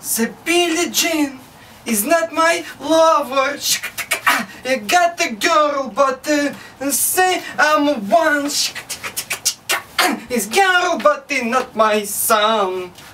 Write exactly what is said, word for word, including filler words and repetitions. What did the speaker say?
The Billie Jean is not my lover. I got a girl, but uh, say I'm one. Is girl, but not my son.